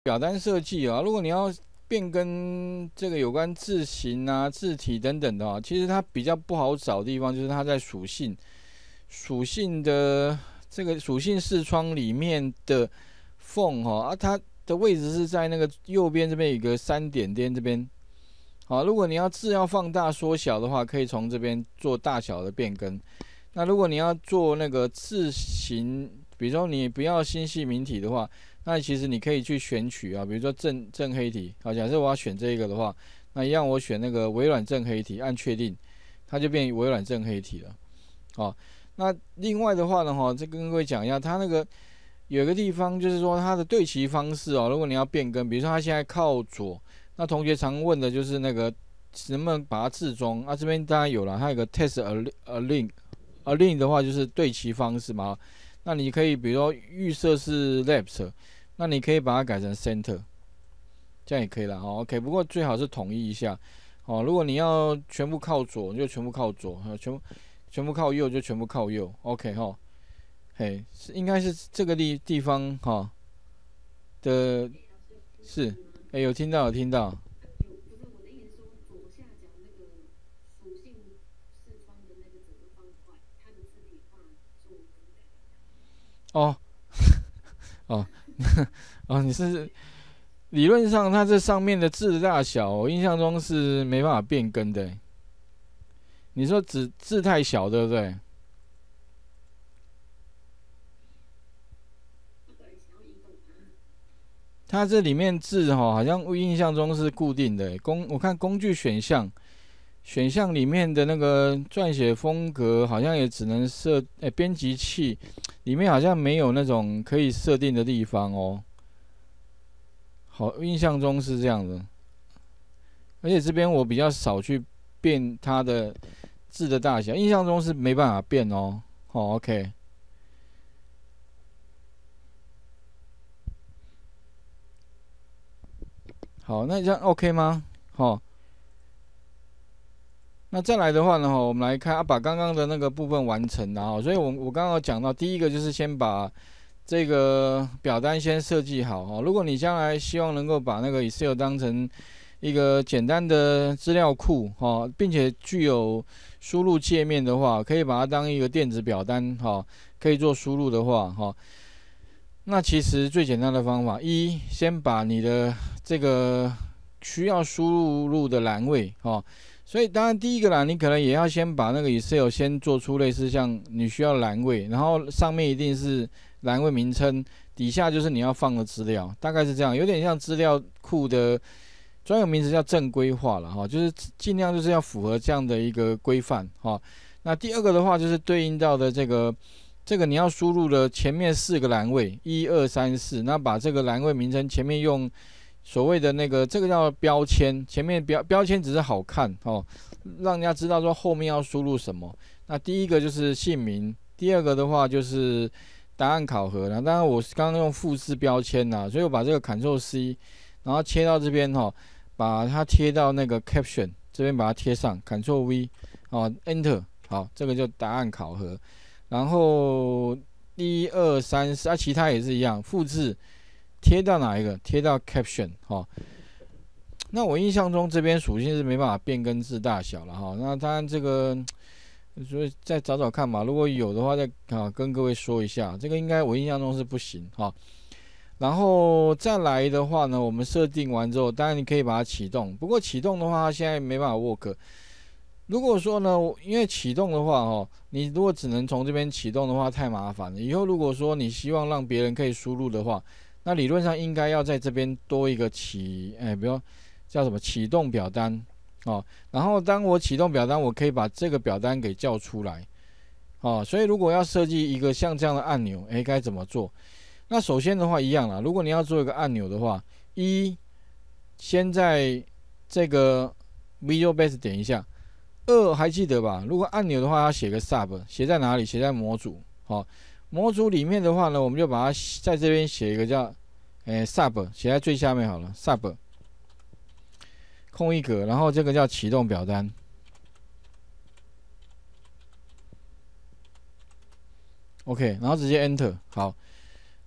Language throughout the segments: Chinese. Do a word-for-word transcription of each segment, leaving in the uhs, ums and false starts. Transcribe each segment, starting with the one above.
表单设计啊，如果你要变更这个有关字形啊、字体等等的啊，其实它比较不好找的地方就是它在属性、属性的这个属性视窗里面的缝哈啊，它的位置是在那个右边这边有一个三点点这边。好，如果你要字要放大缩小的话，可以从这边做大小的变更。那如果你要做那个字形，比如说你不要星系明体的话，那其实你可以去选取啊，比如说正正黑体。好，假设我要选这个的话，那一样我选那个微软正黑体，按确定，它就变微软正黑体了。好，那另外的话呢，哈，再跟各位讲一下，它那个有一个地方就是说它的对齐方式哦，如果你要变更，比如说它现在靠左，那同学常问的就是那个能不能把它置中啊？这边当然有了，它有个 test align align 的话就是对齐方式嘛。那你可以比如说预设是 left， 那你可以把它改成 center， 这样也可以了哦。OK， 不过最好是统一一下哦。如果你要全部靠左，就全部靠左；全部全部靠右，就全部靠右。OK 哈，嘿，应该是这个地地方哈的，是，哎，有听到有听到。哦哦哦，你是理论上它这上面的字的大小，我印象中是没办法变更的。你说字字太小，对不对？它这里面字哈，好像我印象中是固定的。工我看工具选项，选项里面的那个撰写风格好像也只能设，哎，编辑器里面好像没有那种可以设定的地方哦。好，印象中是这样的。而且这边我比较少去变它的字的大小，印象中是没办法变哦。好 ，OK。好，那这样 OK 吗？好，那再来的话呢，我们来看啊，把刚刚的那个部分完成了啊。所以我我刚刚讲到，第一个就是先把这个表单先设计好哈。如果你将来希望能够把那个 Excel 当成一个简单的资料库哈，并且具有输入界面的话，可以把它当一个电子表单哈，可以做输入的话哈。那其实最简单的方法，一先把你的这个需要输入的栏位哈，所以当然第一个栏你可能也要先把那个 Excel 先做出类似像你需要的栏位，然后上面一定是栏位名称，底下就是你要放的资料，大概是这样，有点像资料库的专有名词叫正规化了哈，就是尽量就是要符合这样的一个规范哈。那第二个的话就是对应到的这个。这个你要输入的前面四个栏位，一二三四，那把这个栏位名称前面用所谓的那个这个叫标签，前面标标签只是好看哦，让人家知道说后面要输入什么。那第一个就是姓名，第二个的话就是答案考核了。当然我是刚刚用复制标签啦，所以我把这个 Ctrl C， 然后切到这边哈、哦，把它贴到那个 Caption 这边把它贴上 ，Ctrl V， 哦 Enter， 好，这个就答案考核。然后一二三四啊，其他也是一样，复制贴到哪一个？贴到 caption 哈、哦。那我印象中这边属性是没办法变更字大小了哈、哦。那当然这个，所以再找找看嘛，如果有的话再啊跟各位说一下。这个应该我印象中是不行哈、哦。然后再来的话呢，我们设定完之后，当然你可以把它启动，不过启动的话，它现在没办法 work。如果说呢，因为启动的话，哦，你如果只能从这边启动的话，太麻烦了。以后如果说你希望让别人可以输入的话，那理论上应该要在这边多一个启，哎，比如叫什么启动表单，哦，然后当我启动表单，我可以把这个表单给叫出来，哦，所以如果要设计一个像这样的按钮，哎，该怎么做？那首先的话一样啦，如果你要做一个按钮的话，一先在这个 Visual Basic 点一下。二还记得吧？如果按钮的话，要写个 sub， 写在哪里？写在模组。好、哦，模组里面的话呢，我们就把它在这边写一个叫，诶 sub， 写在最下面好了 ，sub， 空一格，然后这个叫启动表单。OK， 然后直接 Enter。好，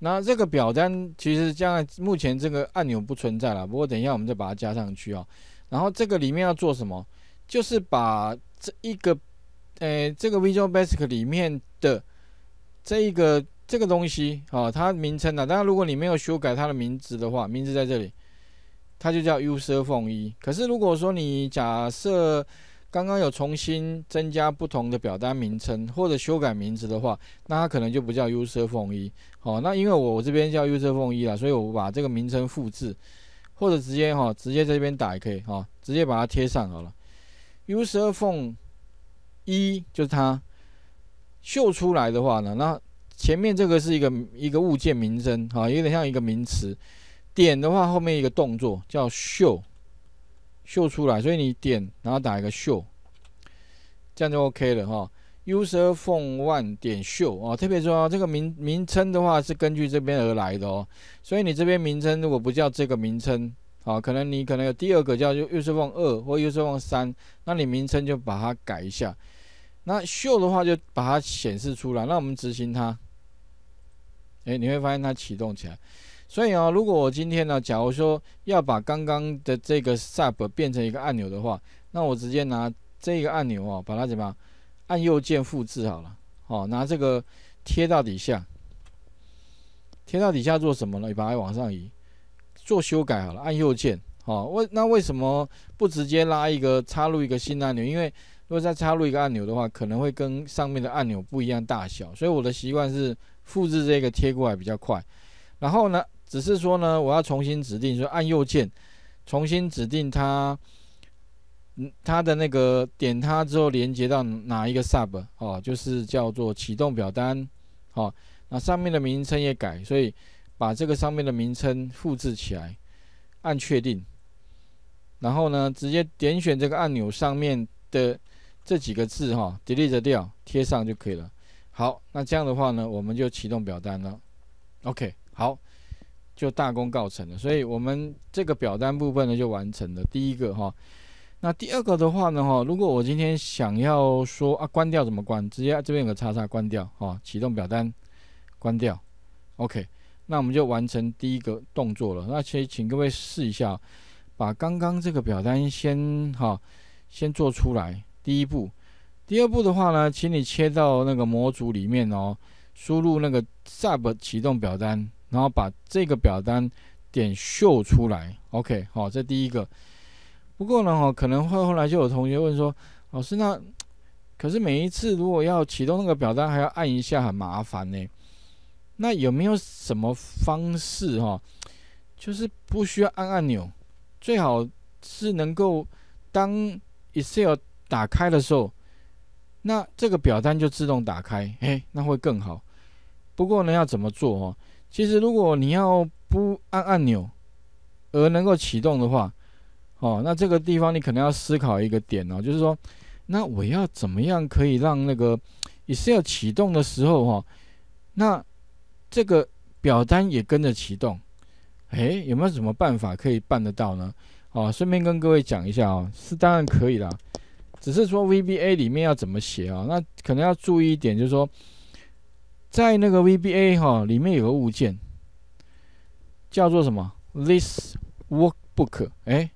那这个表单其实将来目前这个按钮不存在了，不过等一下我们再把它加上去哦。然后这个里面要做什么？就是把这一个，呃，这个 Visual Basic 里面的这一个这个东西，哦，它名称啊，当然如果你没有修改它的名字的话，名字在这里，它就叫 User Form 一。可是如果说你假设刚刚有重新增加不同的表单名称或者修改名字的话，那它可能就不叫 User Form 一。好，那因为我这边叫 User Form 一啦，所以我把这个名称复制，或者直接哈，直接在这边打也可以哈，直接把它贴上好了。User Form 一就是它秀出来的话呢，那前面这个是一个一个物件名称哈，有点像一个名词。点的话后面一个动作叫秀。秀出来，所以你点，然后打一个秀，这样就 OK 了哈。User Form 一 点秀啊，特别重要，这个名名称的话是根据这边而来的哦。所以你这边名称如果不叫这个名称，啊，可能你可能有第二个叫 User Form 二或 User Form 三，那你名称就把它改一下。那秀的话就把它显示出来，那我们执行它，哎，你会发现它启动起来。所以啊，如果我今天呢，假如说要把刚刚的这个 Sub 变成一个按钮的话，那我直接拿这个按钮哦，把它怎么样，按右键复制好了，哦，拿这个贴到底下，贴到底下做什么呢？你把它往上移，做修改好了，按右键，哦，为那为什么不直接拉一个插入一个新按钮？因为如果再插入一个按钮的话，可能会跟上面的按钮不一样大小，所以我的习惯是复制这个贴过来比较快。然后呢？只是说呢，我要重新指定，说按右键重新指定它，嗯，它的那个点它之后连接到哪一个 sub 哦，就是叫做启动表单，哦，那上面的名称也改，所以把这个上面的名称复制起来，按确定，然后呢，直接点选这个按钮上面的这几个字哈、哦、，delete 掉，贴上就可以了。好，那这样的话呢，我们就启动表单了。OK， 好。就大功告成了，所以我们这个表单部分呢就完成了第一个哈。那第二个的话呢哈，如果我今天想要说啊关掉怎么关，直接这边有个叉叉关掉哈，启动表单关掉 ，OK， 那我们就完成第一个动作了。那请请各位试一下，把刚刚这个表单先哈先做出来，第一步。第二步的话呢，请你切到那个模组里面哦，输入那个 Sub 启动表单。然后把这个表单点秀出来 ，OK， 好，这第一个。不过呢，哈，可能会后来就有同学问说，老师，那可是每一次如果要启动那个表单，还要按一下，很麻烦呢。那有没有什么方式哈，就是不需要按按钮，最好是能够当 Excel 打开的时候，那这个表单就自动打开，哎，那会更好。不过呢，要怎么做哈？其实，如果你要不按按钮而能够启动的话，哦，那这个地方你可能要思考一个点哦，就是说，那我要怎么样可以让那个 Excel 启动的时候，哈，那这个表单也跟着启动，哎，有没有什么办法可以办得到呢？哦，顺便跟各位讲一下哦，是当然可以啦，只是说 V B A 里面要怎么写啊？那可能要注意一点，就是说。在那个 V B A 哈里面有个物件，叫做什么 List Workbook， 哎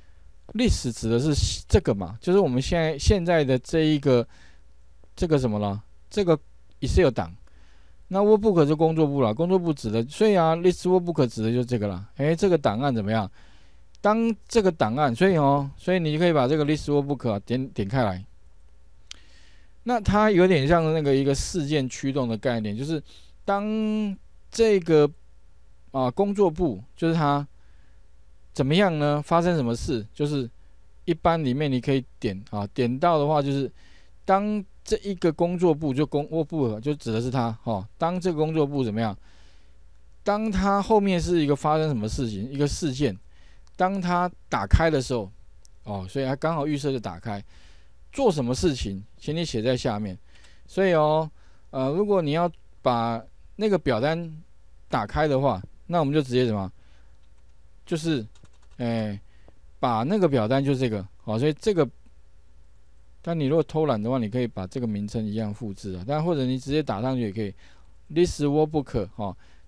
，List 指的是这个嘛，就是我们现在现在的这一个这个什么了，这个 Excel 档。那 Workbook 是工作簿了，工作簿指的，所以啊 ，List Workbook 指的就是这个了。哎，这个档案怎么样？当这个档案，所以哦，所以你就可以把这个 List Workbook 啊点点开来。那它有点像那个一个事件驱动的概念，就是当这个啊工作簿就是它怎么样呢？发生什么事？就是一般里面你可以点啊，点到的话就是当这一个工作簿就工作簿就指的是它哦。当这个工作簿怎么样？当它后面是一个发生什么事情，一个事件，当它打开的时候哦，所以它刚好预设就打开。做什么事情，请你写在下面。所以哦，呃，如果你要把那个表单打开的话，那我们就直接什么，就是，哎、欸，把那个表单就这个，好，所以这个，但你如果偷懒的话，你可以把这个名称一样复制啊，但或者你直接打上去也可以 ，List Workbook 哈，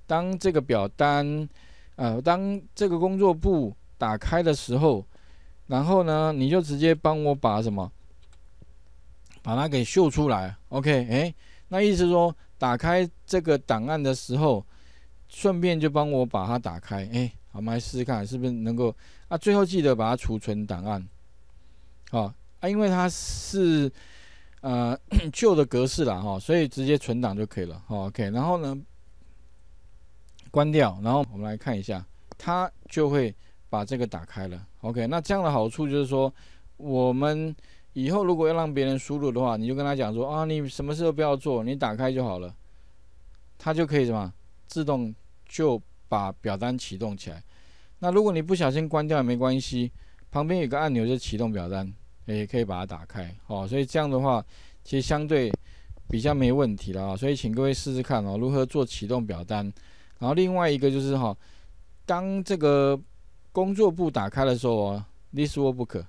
当这个表单，呃，当这个工作簿打开的时候，然后呢，你就直接帮我把什么，把它给秀出来 ，OK， 哎，那意思说，打开这个档案的时候，顺便就帮我把它打开，哎，好，我们来试试看是不是能够啊，最后记得把它储存档案，好啊，因为它是呃旧的格式啦，哈，所以直接存档就可以了，好 ，OK， 然后呢，关掉，然后我们来看一下，它就会把这个打开了 ，OK， 那这样的好处就是说，我们以后如果要让别人输入的话，你就跟他讲说啊，你什么事都不要做，你打开就好了，它就可以什么自动就把表单启动起来。那如果你不小心关掉也没关系，旁边有个按钮就启动表单，也可以把它打开哦。所以这样的话，其实相对比较没问题了啊。所以请各位试试看哦，如何做启动表单。然后另外一个就是哈，当这个工作簿打开的时候哦 ，this workbook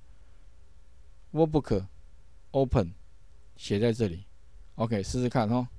workbook open 写在这里 ，OK， 试试看哦。